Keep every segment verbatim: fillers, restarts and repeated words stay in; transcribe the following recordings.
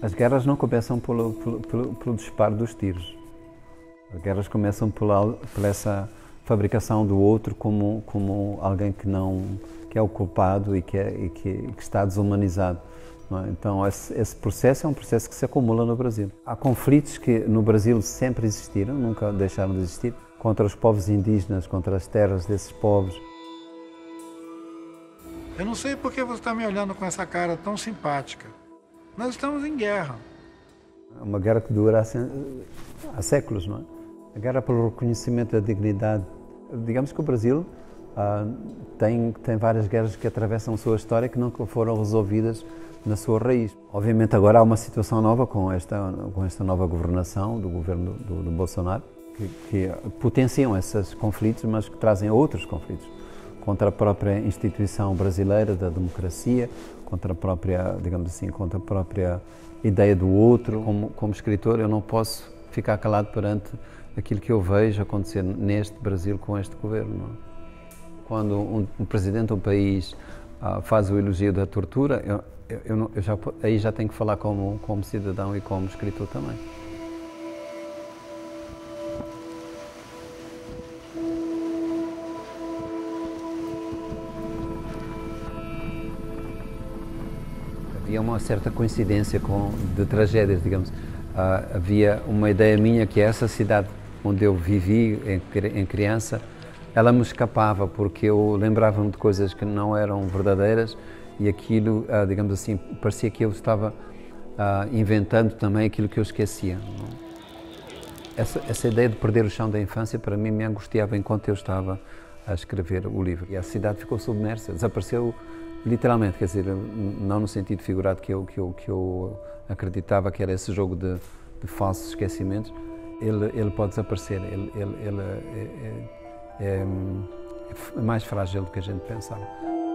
As guerras não começam pelo, pelo, pelo, pelo disparo dos tiros. As guerras começam pela, pela essa fabricação do outro como, como alguém que, não, que é o culpado e que, é, e que, que está desumanizado. Não é? Então, esse, esse processo é um processo que se acumula no Brasil. Há conflitos que no Brasil sempre existiram, nunca deixaram de existir, contra os povos indígenas, contra as terras desses povos. Eu não sei por que você está me olhando com essa cara tão simpática. Nós estamos em guerra. É uma guerra que dura há, há séculos, não é? A guerra pelo reconhecimento da dignidade. Digamos que o Brasil ah, tem, tem várias guerras que atravessam a sua história que nunca foram resolvidas na sua raiz. Obviamente agora há uma situação nova com esta, com esta nova governação do governo do, do Bolsonaro, que, que potenciam esses conflitos, mas que trazem outros conflitos. Contra a própria instituição brasileira da democracia, contra a própria, digamos assim, contra a própria ideia do outro. Como, como escritor, eu não posso ficar calado perante aquilo que eu vejo acontecer neste Brasil com este governo. Não é? Quando um, um presidente de um país uh, faz o elogio da tortura, eu, eu, eu, não, eu já, aí já tenho que falar como, como cidadão e como escritor também. Havia uma certa coincidência com, de tragédias, digamos. Uh, havia uma ideia minha que essa cidade onde eu vivi em, em criança, ela me escapava porque eu lembrava-me de coisas que não eram verdadeiras e aquilo, uh, digamos assim, parecia que eu estava uh, inventando também aquilo que eu esquecia. Essa, essa ideia de perder o chão da infância para mim me angustiava enquanto eu estava a escrever o livro. E a cidade ficou submersa, desapareceu literalmente, quer dizer, não no sentido figurado que eu, que eu, que eu acreditava que era esse jogo de, de falsos esquecimentos. Ele, ele pode desaparecer, ele, ele, ele é, é, é mais frágil do que a gente pensava.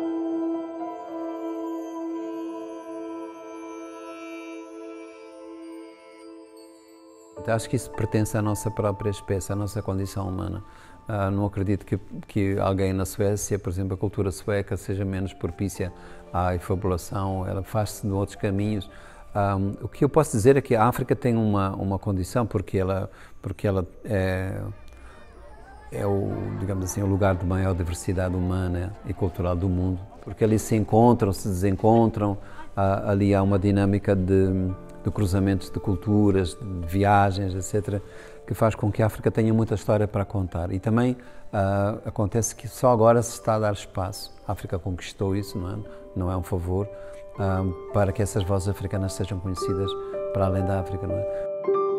Então, acho que isso pertence à nossa própria espécie, à nossa condição humana. Uh, não acredito que, que alguém na Suécia, por exemplo, a cultura sueca seja menos propícia à efabulação, ela faz-se de outros caminhos. Um, o que eu posso dizer é que a África tem uma, uma condição, porque ela, porque ela é, é o, digamos assim, o lugar de maior diversidade humana e cultural do mundo, porque ali se encontram, se desencontram, uh, ali há uma dinâmica de, de cruzamentos de culturas, de viagens, etcétera, que faz com que a África tenha muita história para contar. E também uh, acontece que só agora se está a dar espaço. A África conquistou isso, não é, não é um favor, uh, para que essas vozes africanas sejam conhecidas para além da África, não é?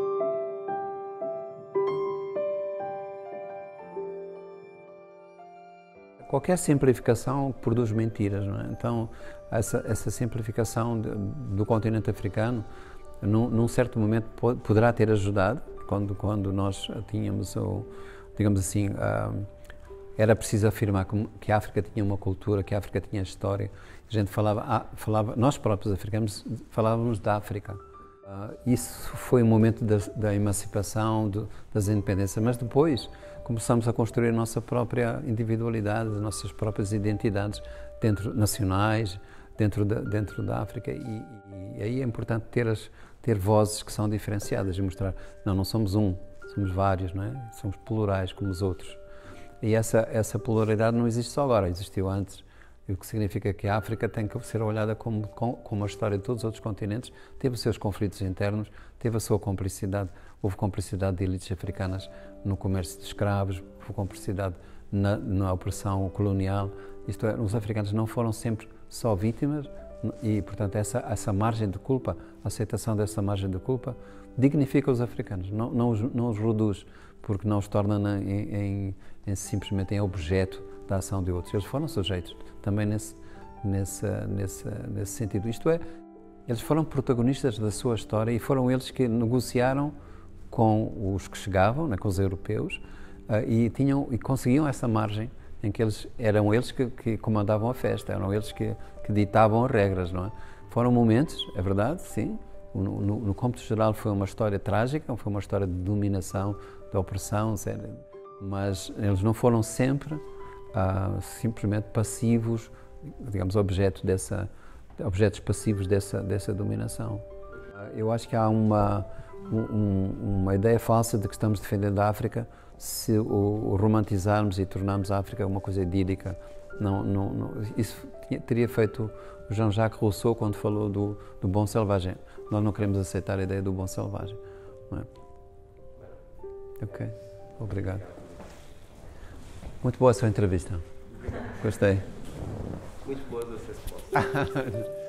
Qualquer simplificação produz mentiras, não é? Então, essa, essa simplificação de, do continente africano, num, num certo momento, poderá ter ajudado, quando, quando nós tínhamos, o, digamos assim, uh, era preciso afirmar que a África tinha uma cultura, que a África tinha história. A gente falava, ah, falava nós próprios africanos falávamos da África. Uh, isso foi o momento da, da emancipação, do, das independências, mas depois começamos a construir a nossa própria individualidade, as nossas próprias identidades dentro, nacionais, dentro da, dentro da África. E, e, e aí é importante ter, as, ter vozes que são diferenciadas e mostrar, não, não somos um, somos vários, não é? Somos plurais como os outros. E essa, essa pluralidade não existe só agora, existiu antes. O que significa que a África tem que ser olhada como, como a história de todos os outros continentes, teve os seus conflitos internos, teve a sua complicidade, houve complicidade de elites africanas no comércio de escravos, houve complicidade na, na opressão colonial, isto é, os africanos não foram sempre só vítimas e, portanto, essa, essa margem de culpa, a aceitação dessa margem de culpa, dignifica os africanos, não, não, os, não os reduz, porque não os torna em, em, em, simplesmente em objeto da ação de outros. Eles foram sujeitos também nesse, nesse, nesse, nesse sentido. Isto é, eles foram protagonistas da sua história e foram eles que negociaram com os que chegavam, né, com os europeus, uh, e, tinham, e conseguiam essa margem em que eles, eram eles que, que comandavam a festa, eram eles que, que ditavam as regras, não é? Foram momentos, é verdade, sim. No, no, no cômputo geral foi uma história trágica, foi uma história de dominação, de opressão, sério. Mas eles não foram sempre uh, simplesmente passivos, digamos, objeto dessa, objetos passivos dessa, dessa dominação. Eu acho que há uma, um, uma ideia falsa de que estamos defendendo a África se o, o romantizarmos e tornarmos a África uma coisa idílica. Não, não, não, isso teria feito o Jean-Jacques Rousseau quando falou do, do bom selvagem. Nós não queremos aceitar a ideia do bom selvagem. Não é? Ok, obrigado. Muito boa a sua entrevista. Gostei. Muito boas as respostas.